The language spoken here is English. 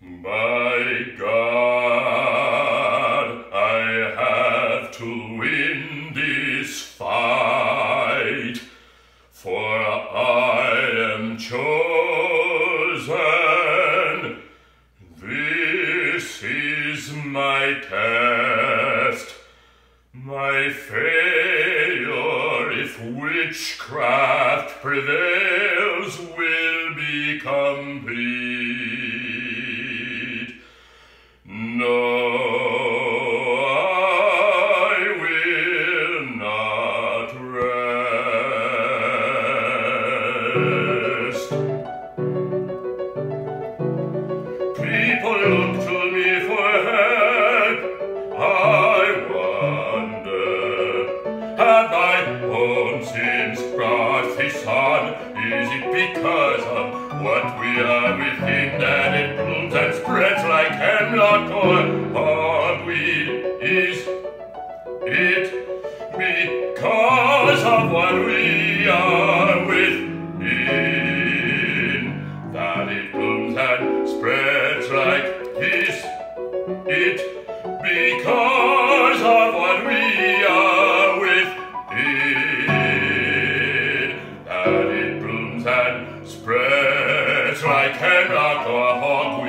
My God, I have to win this fight, for I am chosen. This is my test, my failure, if witchcraft prevails, will be complete. No, I will not rest. People look to me for help. I wonder, have my own sins brought this on? Is it because of what we are within that it blooms and spreads like hemlock or hogweed? Is it because of what we are within that it blooms and spreads like this? It because of what we are within that it blooms and spreads like hemlock or hogweed.